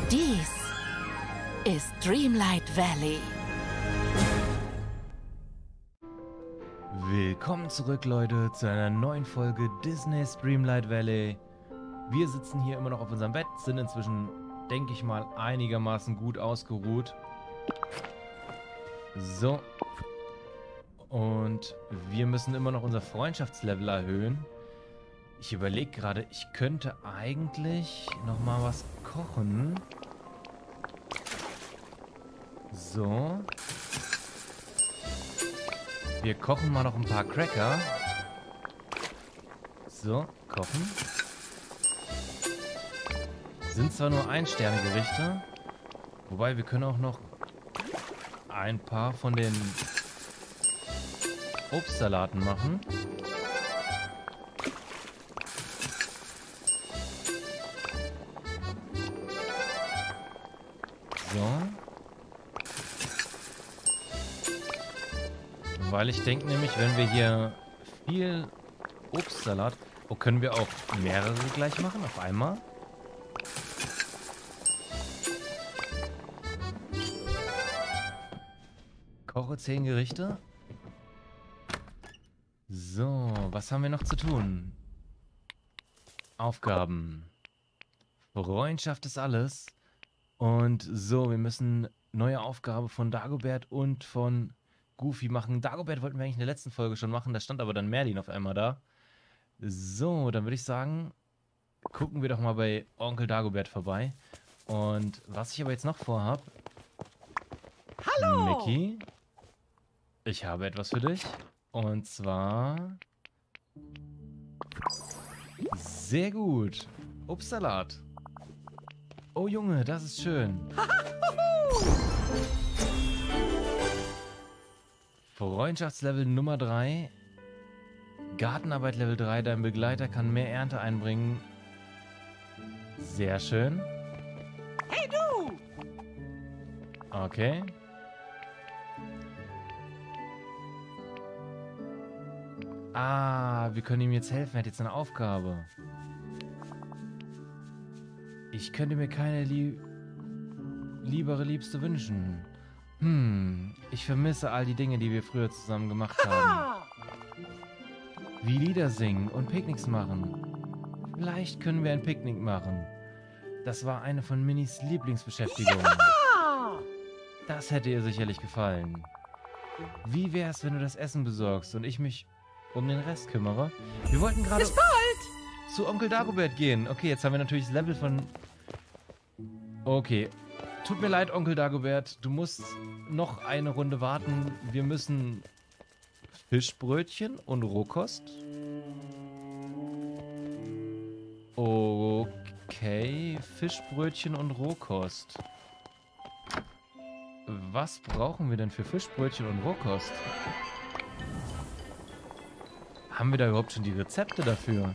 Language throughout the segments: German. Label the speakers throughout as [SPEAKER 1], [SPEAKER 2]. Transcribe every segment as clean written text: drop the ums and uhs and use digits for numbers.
[SPEAKER 1] Dies ist Dreamlight Valley.
[SPEAKER 2] Willkommen zurück, Leute, zu einer neuen Folge Disney's Dreamlight Valley. Wir sitzen hier immer noch auf unserem Bett, sind inzwischen, denke ich mal, einigermaßen gut ausgeruht. So. Und wir müssen immer noch unser Freundschaftslevel erhöhen. Ich überlege gerade, ich könnte eigentlich nochmal was kochen. So. Wir kochen mal noch ein paar Cracker. So, kochen. Sind zwar nur Ein-Sterne-Gerichte, wobei wir können auch noch ein paar von den Obstsalaten machen. So. Weil ich denke nämlich, wenn wir hier viel Obstsalat... Oh, können wir auch mehrere gleich machen auf einmal? Koche 10 Gerichte. So, was haben wir noch zu tun? Aufgaben. Freundschaft ist alles. Und so, wir müssen neue Aufgabe von Dagobert und von Goofy machen. Dagobert wollten wir eigentlich in der letzten Folge schon machen, da stand aber dann Merlin auf einmal da. So, dann würde ich sagen, gucken wir doch mal bei Onkel Dagobert vorbei. Und was ich aber jetzt noch vorhab...
[SPEAKER 3] Hallo!
[SPEAKER 2] Mickey, ich habe etwas für dich. Und zwar... Sehr gut. Obstsalat. Oh Junge, das ist schön. Freundschaftslevel Nummer 3. Gartenarbeit Level 3. Dein Begleiter kann mehr Ernte einbringen. Sehr schön.
[SPEAKER 3] Hey du!
[SPEAKER 2] Okay. Ah, wir können ihm jetzt helfen. Er hat jetzt eine Aufgabe. Ich könnte mir keine liebere Liebste wünschen. Ich vermisse all die Dinge, die wir früher zusammen gemacht haben. Wie Lieder singen und Picknicks machen. Vielleicht können wir ein Picknick machen. Das war eine von Minis Lieblingsbeschäftigungen.
[SPEAKER 3] Ja!
[SPEAKER 2] Das hätte ihr sicherlich gefallen. Wie wär's, wenn du das Essen besorgst und ich mich um den Rest kümmere? Wir wollten gerade
[SPEAKER 3] Bis bald!
[SPEAKER 2] zu Onkel Dagobert gehen. Okay, jetzt haben wir natürlich das Level von... Okay. Tut mir leid, Onkel Dagobert. Du musst noch eine Runde warten. Wir müssen Fischbrötchen und Rohkost. Okay, Fischbrötchen und Rohkost. Was brauchen wir denn für Fischbrötchen und Rohkost? Haben wir da überhaupt schon die Rezepte dafür?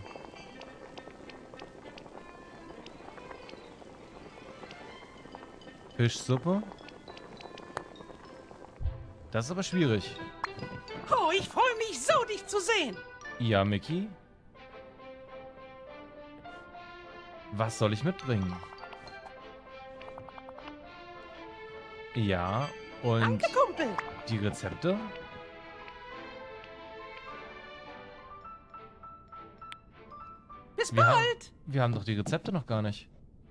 [SPEAKER 2] Fischsuppe? Das ist aber schwierig.
[SPEAKER 3] Oh, ich freue mich so, dich zu sehen.
[SPEAKER 2] Ja, Mickey? Was soll ich mitbringen? Ja, und
[SPEAKER 3] Danke, Kumpel.
[SPEAKER 2] die Rezepte?
[SPEAKER 3] Bis
[SPEAKER 2] Wir haben,
[SPEAKER 3] bald.
[SPEAKER 2] wir haben doch die Rezepte noch gar nicht.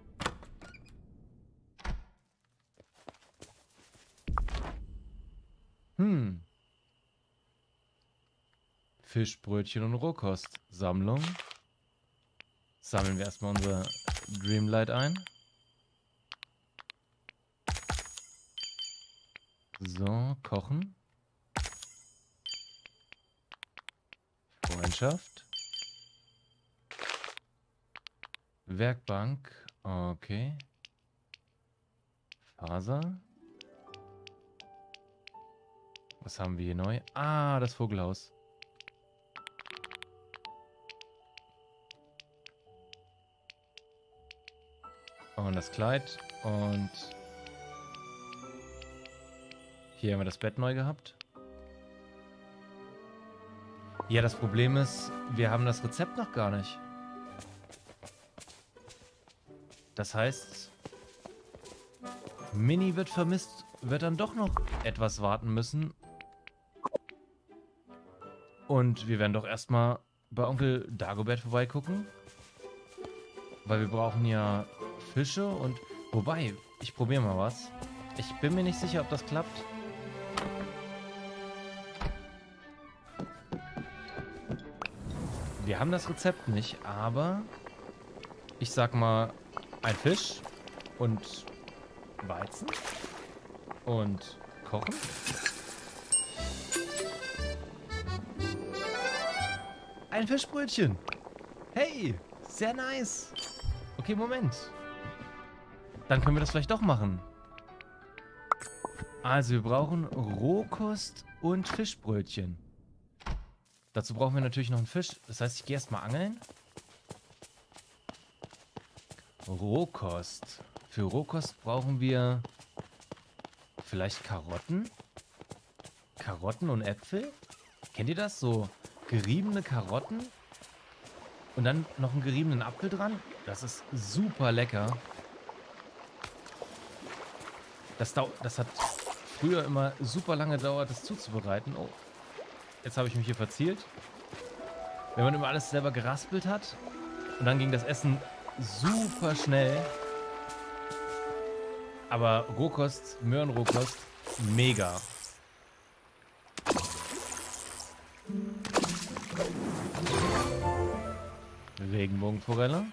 [SPEAKER 2] Fischbrötchen und Rohkost. Sammlung. Sammeln wir erstmal unser Dreamlight ein. So, kochen. Freundschaft. Werkbank. Okay. Faser. Was haben wir hier neu? Ah, das Vogelhaus. Und das Kleid. Und hier haben wir das Bett neu gehabt. Ja, das Problem ist, wir haben das Rezept noch gar nicht. Das heißt, Mini wird vermisst, wird dann doch noch etwas warten müssen. Und wir werden doch erstmal bei Onkel Dagobert vorbeigucken. Weil wir brauchen ja Fische und... Wobei, ich probiere mal was. Ich bin mir nicht sicher, ob das klappt. Wir haben das Rezept nicht, aber... Ich sag mal, ein Fisch und Weizen und kochen. Ein Fischbrötchen. Hey, sehr nice. Okay, Moment. Dann können wir das vielleicht doch machen. Also, wir brauchen Rohkost und Fischbrötchen. Dazu brauchen wir natürlich noch einen Fisch. Das heißt, ich gehe erstmal angeln. Rohkost. Für Rohkost brauchen wir vielleicht Karotten. Karotten und Äpfel. Kennt ihr das? So geriebene Karotten und dann noch einen geriebenen Apfel dran. Das ist super lecker. Das hat früher immer super lange gedauert, das zuzubereiten. Oh, jetzt habe ich mich hier verzielt. Wenn man immer alles selber geraspelt hat und dann ging das Essen super schnell. Aber Rohkost, Möhrenrohkost, mega. Regenbogenforelle.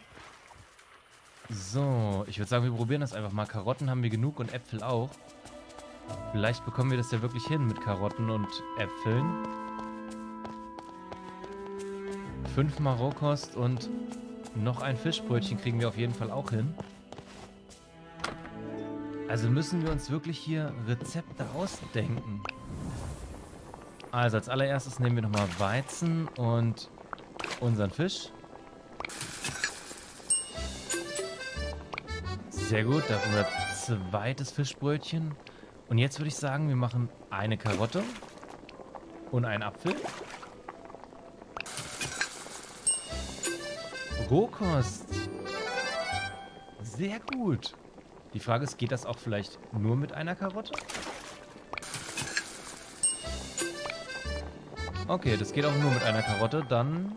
[SPEAKER 2] So, ich würde sagen, wir probieren das einfach mal. Karotten haben wir genug und Äpfel auch. Vielleicht bekommen wir das ja wirklich hin mit Karotten und Äpfeln. 5-mal Rohkost und noch ein Fischbrötchen kriegen wir auf jeden Fall auch hin. Also müssen wir uns wirklich hier Rezepte ausdenken. Also als allererstes nehmen wir nochmal Weizen und unseren Fisch. Sehr gut, das ist unser zweites Fischbrötchen. Und jetzt würde ich sagen, wir machen eine Karotte und einen Apfel. Rohkost. Sehr gut. Die Frage ist, geht das auch vielleicht nur mit einer Karotte? Okay, das geht auch nur mit einer Karotte. Dann...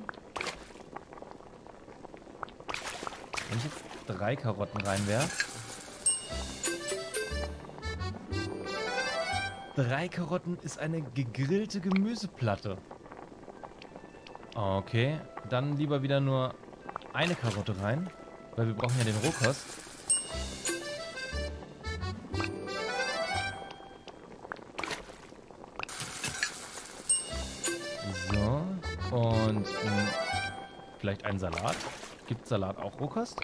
[SPEAKER 2] Wenn ich jetzt 3 Karotten reinwerfe. 3 Karotten ist eine gegrillte Gemüseplatte. Okay, dann lieber wieder nur eine Karotte rein, weil wir brauchen ja den Rohkost. So, und vielleicht einen Salat. Gibt Salat auch Rohkost?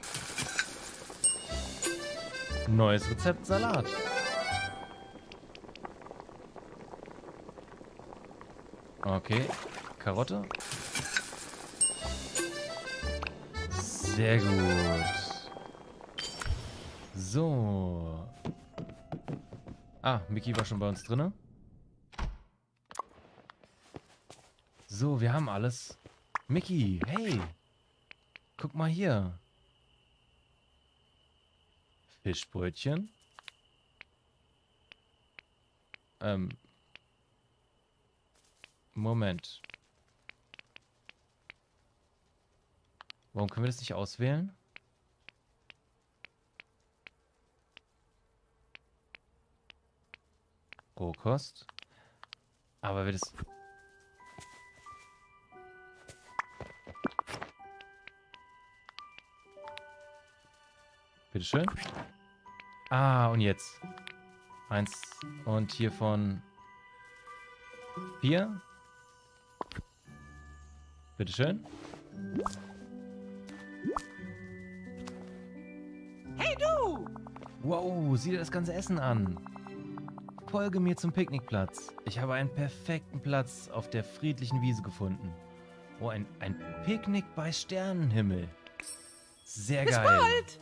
[SPEAKER 2] Neues Rezept Salat. Okay, Karotte. Sehr gut. So. Ah, Mickey war schon bei uns drin. So, wir haben alles. Mickey, hey. Guck mal hier. Fischbrötchen. Moment. Warum können wir das nicht auswählen? Rohkost. Aber wir das... Bitteschön. Ah, und jetzt. 1 und hiervon 4. Bitteschön.
[SPEAKER 3] Hey du!
[SPEAKER 2] Wow, sieh dir das ganze Essen an. Folge mir zum Picknickplatz. Ich habe einen perfekten Platz auf der friedlichen Wiese gefunden. Oh, ein Picknick bei Sternenhimmel. Sehr geil.
[SPEAKER 3] Bis bald!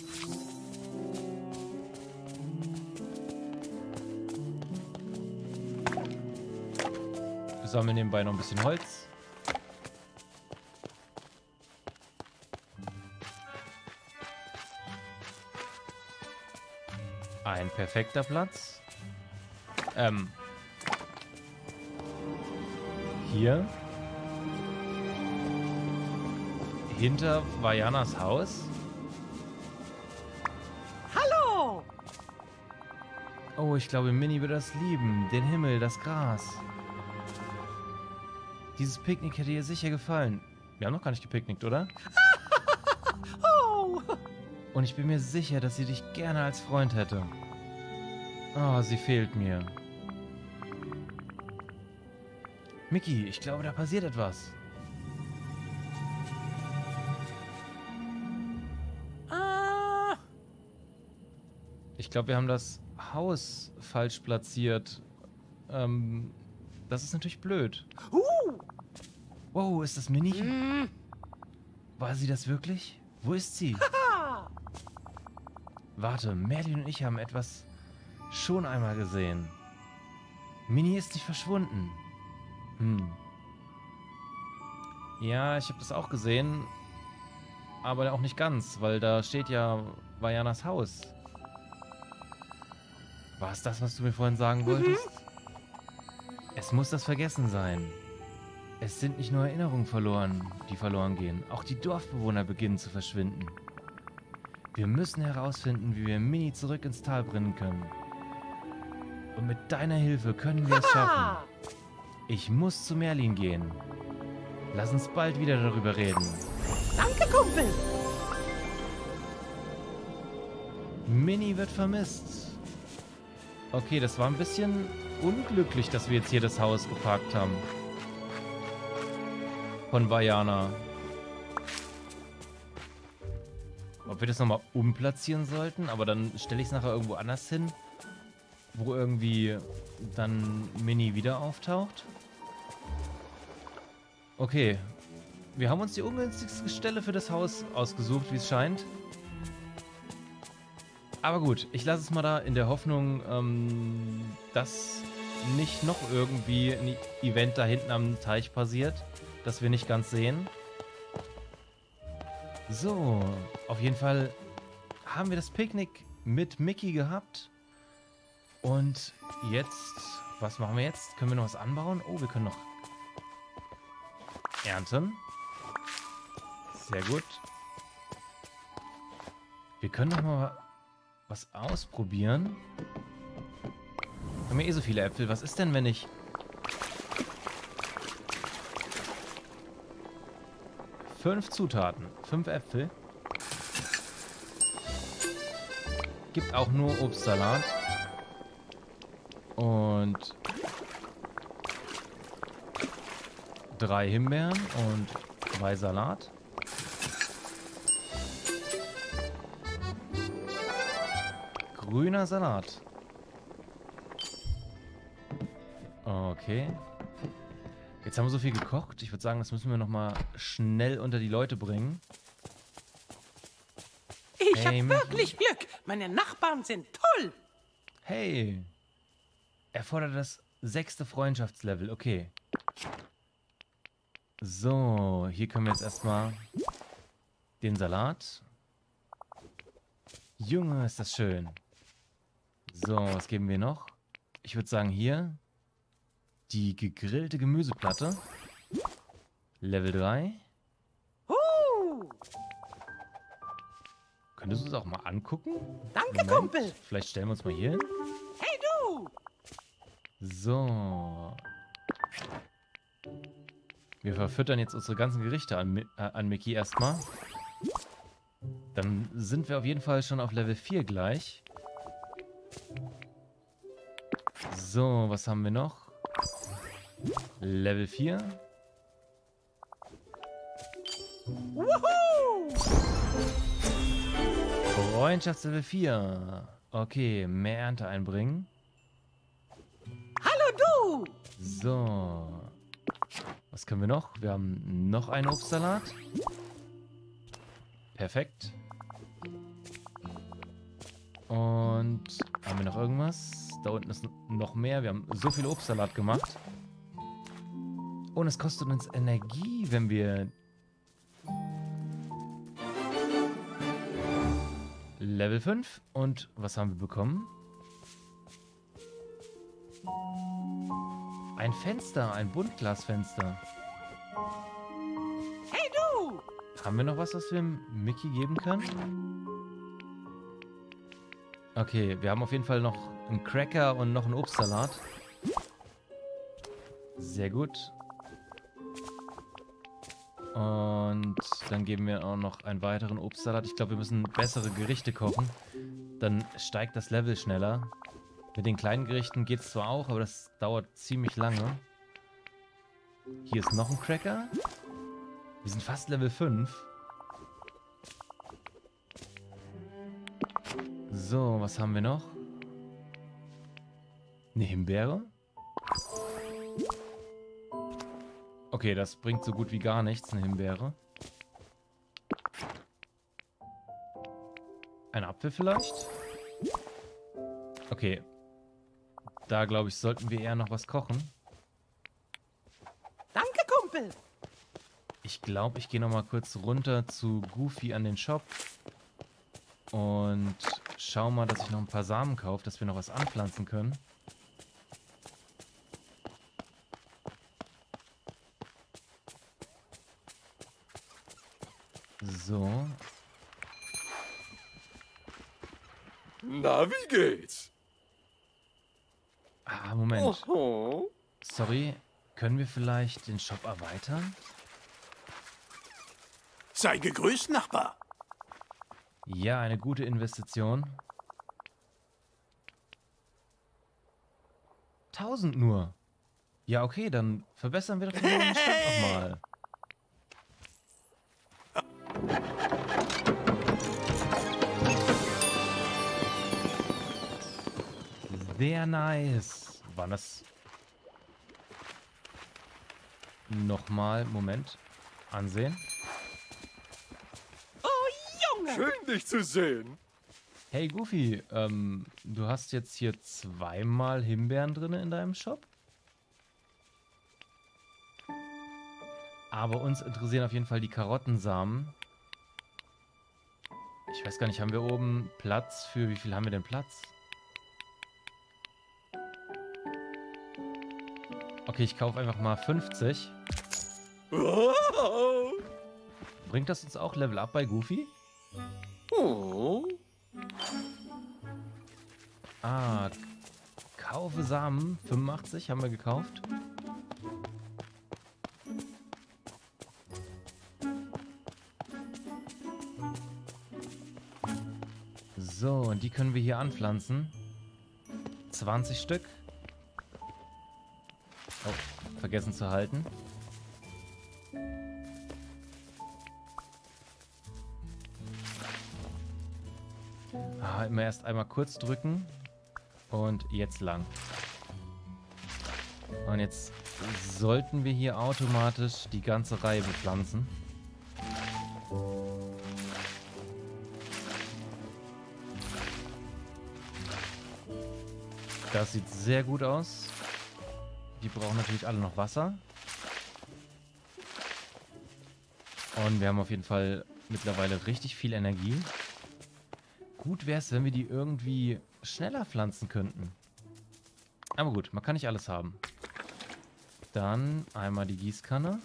[SPEAKER 2] Wir sammeln nebenbei noch ein bisschen Holz. Ein perfekter Platz. Hier. Hinter Vajanas Haus.
[SPEAKER 3] Hallo!
[SPEAKER 2] Oh, ich glaube, Minnie wird das lieben. Den Himmel, das Gras. Dieses Picknick hätte ihr sicher gefallen. Wir haben noch gar nicht gepicknickt, oder?
[SPEAKER 3] Oh!
[SPEAKER 2] Und ich bin mir sicher, dass sie dich gerne als Freund hätte. Oh, sie fehlt mir. Mickey, ich glaube, da passiert etwas. Ich glaube, wir haben das Haus falsch platziert. Das ist natürlich blöd. Wow, ist das Minnie? War sie das wirklich? Wo ist sie? Warte, Merlin und ich haben etwas schon einmal gesehen. Minnie ist nicht verschwunden. Ja, ich habe das auch gesehen. Aber auch nicht ganz, weil da steht ja Vajanas Haus. War es das, was du mir vorhin sagen wolltest? Es muss das Vergessen sein. Es sind nicht nur Erinnerungen verloren, die verloren gehen. Auch die Dorfbewohner beginnen zu verschwinden. Wir müssen herausfinden, wie wir Minnie zurück ins Tal bringen können. Und mit deiner Hilfe können wir es schaffen. Ich muss zu Merlin gehen. Lass uns bald wieder darüber reden.
[SPEAKER 3] Danke, Kumpel!
[SPEAKER 2] Minnie wird vermisst. Okay, das war ein bisschen unglücklich, dass wir jetzt hier das Haus geparkt haben. Von Vajana. Ob wir das nochmal umplatzieren sollten, aber dann stelle ich es nachher irgendwo anders hin, wo irgendwie dann Minnie wieder auftaucht. Okay. Wir haben uns die ungünstigste Stelle für das Haus ausgesucht, wie es scheint. Aber gut, ich lasse es mal da in der Hoffnung, dass nicht noch irgendwie ein Event da hinten am Teich passiert, das wir nicht ganz sehen. So, auf jeden Fall haben wir das Picknick mit Mickey gehabt. Und jetzt, was machen wir jetzt? Können wir noch was anbauen? Oh, wir können noch ernten. Sehr gut. Wir können noch mal was ausprobieren. Wir haben ja eh so viele Äpfel. Was ist denn, wenn ich... Fünf Zutaten. 5 Äpfel. Gibt auch nur Obstsalat. Und 3 Himbeeren und 2 Salat. Grüner Salat. Okay. Jetzt haben wir so viel gekocht. Ich würde sagen, das müssen wir nochmal schnell unter die Leute bringen.
[SPEAKER 3] Ich
[SPEAKER 2] Hey,
[SPEAKER 3] habe wirklich Glück. Meine Nachbarn sind toll.
[SPEAKER 2] Hey. Erfordert das 6. Freundschaftslevel. Okay. So, hier können wir jetzt erstmal den Salat. Junge, ist das schön. So, was geben wir noch? Ich würde sagen, hier die gegrillte Gemüseplatte. Level 3. Könntest du es auch mal angucken?
[SPEAKER 3] Danke, Kumpel.
[SPEAKER 2] Vielleicht stellen wir uns mal hier hin.
[SPEAKER 3] Hey, du.
[SPEAKER 2] So. Wir verfüttern jetzt unsere ganzen Gerichte an Mickey erstmal. Dann sind wir auf jeden Fall schon auf Level 4 gleich. So, was haben wir noch? Level 4.
[SPEAKER 3] Wuhu!
[SPEAKER 2] Freundschaftslevel 4. Okay, mehr Ernte einbringen.
[SPEAKER 3] Hallo, du.
[SPEAKER 2] So. Was können wir noch? Wir haben noch einen Obstsalat. Perfekt. Und haben wir noch irgendwas? Da unten ist noch mehr. Wir haben so viel Obstsalat gemacht. Und es kostet uns Energie, wenn wir Level 5. Und was haben wir bekommen? Ein Fenster, ein Buntglasfenster.
[SPEAKER 3] Hey du!
[SPEAKER 2] Haben wir noch was wir Mickey geben können? Okay, wir haben auf jeden Fall noch einen Cracker und noch einen Obstsalat. Sehr gut. Und dann geben wir auch noch einen weiteren Obstsalat. Ich glaube, wir müssen bessere Gerichte kochen. Dann steigt das Level schneller. Mit den kleinen Gerichten geht es zwar auch, aber das dauert ziemlich lange. Hier ist noch ein Cracker. Wir sind fast Level 5. So, was haben wir noch? Eine Himbeere. Okay, das bringt so gut wie gar nichts, eine Himbeere. Ein Apfel vielleicht? Okay. Da, glaube ich, sollten wir eher noch was kochen.
[SPEAKER 3] Danke, Kumpel.
[SPEAKER 2] Ich glaube, ich gehe noch mal kurz runter zu Goofy an den Shop. Und schau mal, dass ich noch ein paar Samen kaufe, dass wir noch was anpflanzen können. So.
[SPEAKER 4] Na, wie geht's?
[SPEAKER 2] Ah, Moment.
[SPEAKER 4] Oho.
[SPEAKER 2] Sorry, können wir vielleicht den Shop erweitern?
[SPEAKER 4] Sei gegrüßt, Nachbar.
[SPEAKER 2] Ja, eine gute Investition. 1000 nur. Ja, okay, dann verbessern wir doch den Stand nochmal. Sehr nice. War das... Nochmal, Moment. Ansehen.
[SPEAKER 3] Oh, Junge!
[SPEAKER 4] Schön, dich zu sehen.
[SPEAKER 2] Hey Goofy, du hast jetzt hier zweimal Himbeeren drin in deinem Shop? Aber uns interessieren auf jeden Fall die Karottensamen. Ich weiß gar nicht, haben wir oben Platz für... Wie viel haben wir denn Platz? Okay, ich kaufe einfach mal 50.
[SPEAKER 4] Oh.
[SPEAKER 2] Bringt das uns auch Level Up bei Goofy?
[SPEAKER 4] Oh.
[SPEAKER 2] Ah, kaufe Samen. 85 haben wir gekauft. So, und die können wir hier anpflanzen. 20 Stück. Oh, vergessen zu halten. Ah, immer erst einmal kurz drücken. Und jetzt lang. Und jetzt sollten wir hier automatisch die ganze Reihe bepflanzen. Das sieht sehr gut aus. Die brauchen natürlich alle noch Wasser. Und wir haben auf jeden Fall mittlerweile richtig viel Energie. Gut wäre es, wenn wir die irgendwie schneller pflanzen könnten. Aber gut, man kann nicht alles haben. Dann einmal die Gießkanne.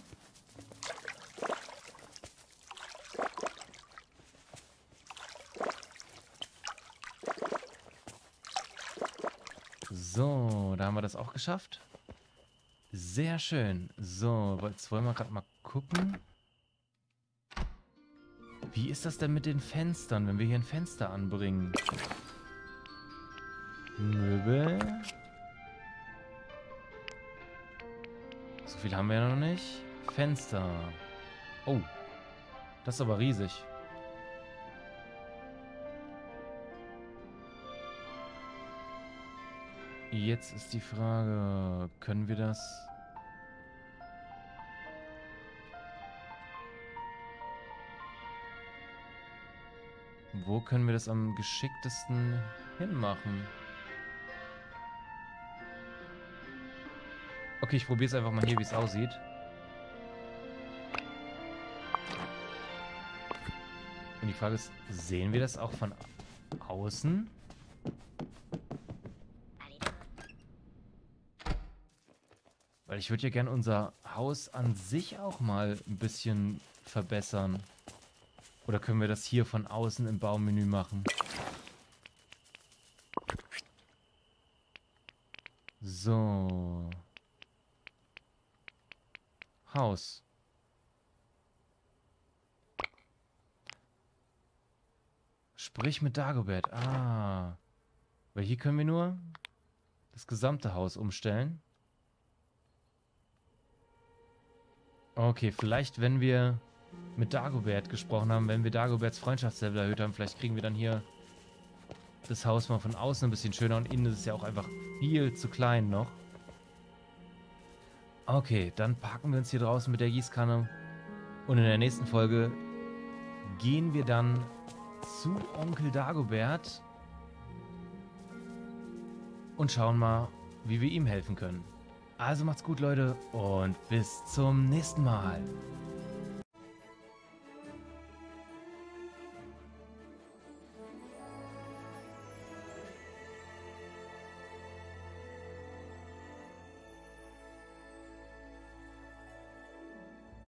[SPEAKER 2] So, da haben wir das auch geschafft. Sehr schön. So, jetzt wollen wir gerade mal gucken. Wie ist das denn mit den Fenstern, wenn wir hier ein Fenster anbringen? Möbel. So viel haben wir ja noch nicht. Fenster. Oh, das ist aber riesig. Jetzt ist die Frage, können wir das... Wo können wir das am geschicktesten hinmachen? Okay, ich probiere es einfach mal hier, wie es aussieht. Und die Frage ist, sehen wir das auch von außen? Weil ich würde ja gern unser Haus an sich auch mal ein bisschen verbessern. Oder können wir das hier von außen im Baumenü machen? So. Haus. Sprich mit Dagobert. Ah. Weil hier können wir nur das gesamte Haus umstellen. Okay, vielleicht wenn wir mit Dagobert gesprochen haben, wenn wir Dagoberts Freundschaftslevel erhöht haben, vielleicht kriegen wir dann hier das Haus mal von außen ein bisschen schöner und innen ist es ja auch einfach viel zu klein noch. Okay, dann parken wir uns hier draußen mit der Gießkanne und in der nächsten Folge gehen wir dann zu Onkel Dagobert und schauen mal, wie wir ihm helfen können. Also macht's gut, Leute, und bis zum nächsten Mal.